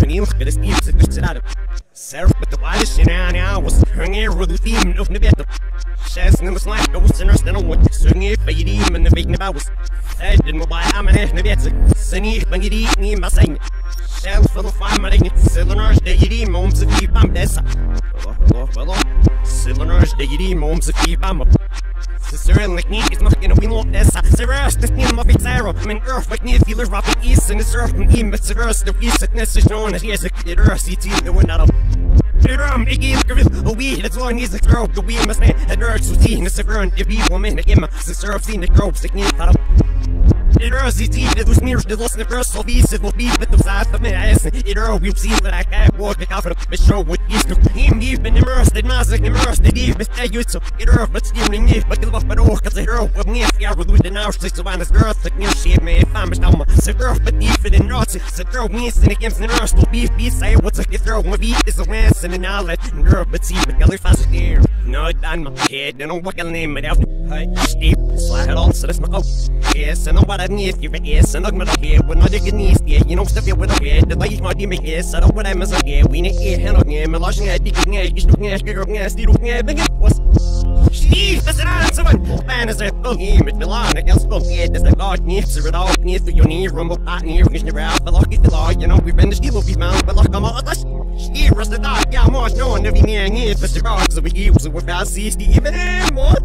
Neil, but it's easy to sit out of. Serve with the widest in I was hanging with the theme of the bed. Shares in the slack, I was in her stand on what swinging for you demon the baking about was. I didn't know why I'm an ethnic. Sunny, when you eat me, my saying. Shell for the fire, my cylinders, the ED moments of keep I'm this. Cylinders, the ED moments of keep I'm up. Sister like me is not gonna win all this. Serious, this name of its arrow. I'm an earth like me, feeler rapid east and it's earth from him, but serious, the recentness is known as yes, it earth, it's the one out of. I'm making a wee, that's all needs a girl, the wee must make a nurse who's seen as a girl, if he woman, a him, sister, I've seen the girls, like me, out of. It earth, it's it was mirrors, the lost the first of these, it will be with the size of my ass. It earth, we've seen that I can't walk the cover, but show what is to him, even immersed, and massive immersed, the deep is a use of it earth, but still in it, but give up at all, cause the hero of me, I will lose the now, six of honest earth, like near shit, man, if I'm a stomach, the earth, but even in knots, the girl wins and against the nurse, will be say what's a throw, my beat is a lance and an outlet, and girl, but see, but Kelly fast there. No, I'm my head, I don't what I'll name it out. Hi, Steve, slide it all, so that's my hope. Yes, I know what I need, you yes, and I'm not here, when I dig in the east, you know, stuff here with a head, the light my demon, yes, I don't what I'm as a gear, we need a hand on him, and lodging at digging at, you looking at, bigger, yes, you looking at, bigger, what's Steve, that's an answer, man, is it, oh, him, it's Milan, against both, yeah, there's a God, needs to it all, needs to your knee, rumble, pot, near, vision around, but lucky the law, you know, we've been the steel of these mountains, but look, I'm all of us. Steve was the dog, yeah, more, no one, every near, near, but the rocks, so we use it without Steve, and more.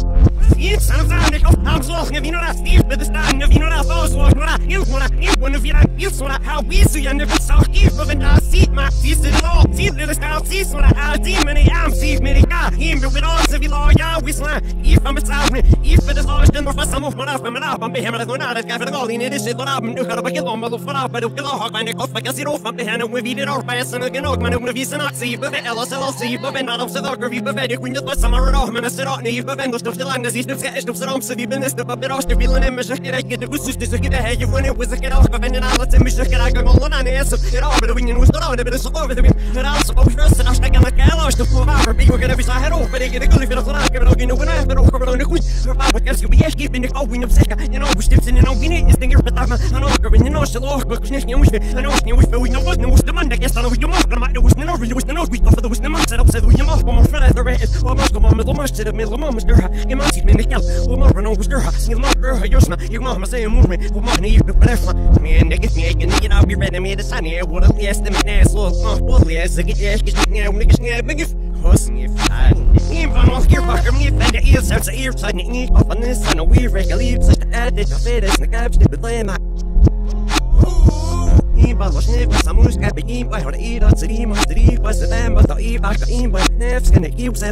Steve, son of Sonic, I'm so if you know that Steve, but this time, if you know that false walk, what I use, what I use, one of you that use, what I how we see, I never saw Steve, but when I see my seats in the law, see the style, see what I have, demon, I'm Steve, many guys, him, with all, if you law, yeah, we slime, if I'm a sound, if it is all, then for some of what I'm behind, I'm not a guy for the goal, in this shit, but I'm new, but kill on, but I'll kill a hawk, I off, I can see off, I'm behind, and we beat it off by a son of a man, if he's not see, but LSLC, but not of the dog, but when you put some of off, and I sit on, but then goes to the line, as he's the so even this the puppet off the feeling and measure get the goose to get ahead when it was a get off, but then I'll let him measure get I go on and answer it all, but the wind was not on it, but it's over the wind, and also first, and I'll take on the gallows to pull out, but you're gonna be so head off, but they get a good if it's not going to when I have it over on the queen, but guess you'll be keeping the going of second, you know, we're stips in and we need this thing here, but I'm not going to know, so look, but sniffing, and I know, we know what was the Monday, guess I know you must, but there was no really was the note we go for the wisdom, set up, said we must, but more for that, the rate, or must go on middle much to the middle of moments, you must see me in the hell, or more, no, was there. You'll not her, you're not, you're not, say a movement, who might need to whatever. Man, they get me, I can get out, be ready, me the sun here, what a last the ass, well, yes, I get ash, get now, niggas, now, big if, pussy, if I, even off here, fucker, me, and the ears, there's a ear, side, and off on this, and a weird regular, such the added, the fetus, and the gaps, the blame, but was never some who's got to eat by her eat on city, must eat, was the damn, but the eat back to eat by nerves, and the cubes,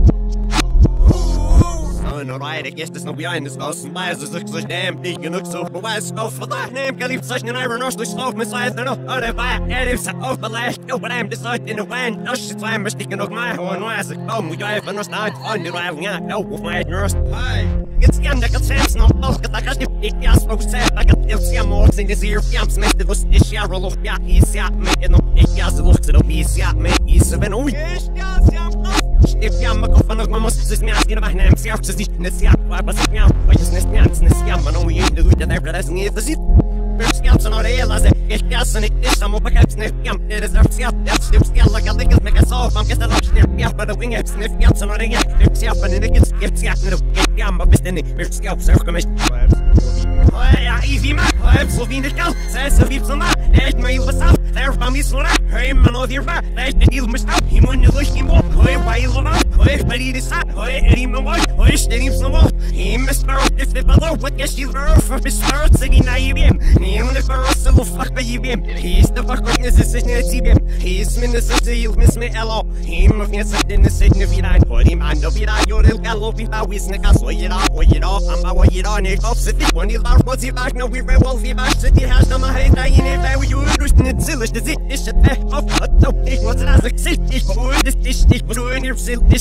alright, I guess there's no behind this house, and why is this look so damn big, you look so, but why is for that name, can leave such an iron rush, slow, Messiah, no, out of fire, and if so, over last, no, but I'm deciding to win, no shit, I'm sticking of my horn, why is it, oh, we drive, and no start, on the driving out, no, with my nurse, hi. It's the end of the Sam's no bulk, I got it, yes, no sad, I got it's the more in this ear, Yams made the was this year, look, yeah, he's yeah, making up, yes, it looks at the piece, yeah, make he's a oh, yes, if I'm a coffin of my muscles, me asking about names, yeah, because it's yeah, why was it now? I just missed me, I know we ain't do that, that's near the zip. Scouts and all the airlines, it's gas and it is some of a sniff, it is a scout, that's still scale like I think it's make us off. I'm just a lot sniff, yeah, but the wing up sniff, scouts and all the it's yeah, and it gets scouts, yeah, but it's in it, scouts, circummission. Ja, easy man, so wie nicht kalt, sei so wie so nah, echt mal was auf, der war mir so nah, hey man, auf ihr war, echt nicht viel mich auf, ich muss nicht durch die Mord, hey, weil so nah, hey, bei dir ist hey, ihm noch mal, hey, steh ihm so mal, ihm ist mir auf, if it below, what guess you were, for bis first, sing ihn nahe ihm, ihm und für us, so fuck bei ihm, he's the fuck, is es sich nicht ihm, he's mindestens, he'll miss me, hello, ihm auf mir sagt, in der Zeit nicht wieder ein, vor ihm an, doch wieder, you'll gallo, wie bei Wissen, so jeder, am Bauer, jeder, nicht auf sich, und die Lauf, was sie back, no, we red wolf, wie back, shit, die hast noch mal heiß, da in der Welt, you durch den Zill, ich, das ist, ich, auf, so, ich muss das, ich, ich, ich,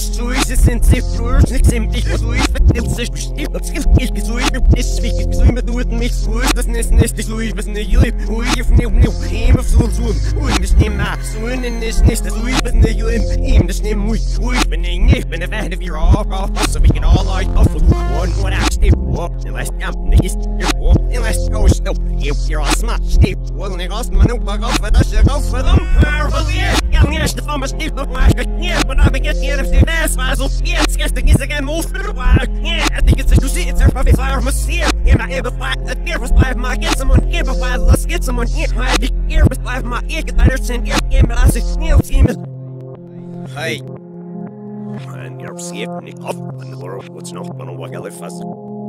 so is es in sich durch nichts im dich so ist es sich bestimmt das gibt ich so ist es wichtig so immer tut mich so ist das nicht so ich was nicht lieb wo ich new immer so und das nicht mehr so in ist nicht so ich was nicht lieb ihm das nicht muy wo ich bin a fan of your all so we can all like off one what I stay up unless I'm nicht unless go still you're all smart stay well nicht aus man nur auf das auf verdammt ja mir ist von was nicht noch mal ja but I get here if the best so jetzt gestern ist again move yeah I think it's a juicy it's a perfect fire must see am I able to a beer was live my get someone give a while let's get someone here my big ear was live my ear get better send ear but I say team hey and you're safe nicht auf in the world what's noch man what I fast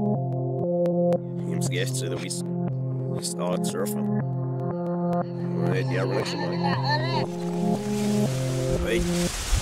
him scared so that we start surfing right yeah relax hey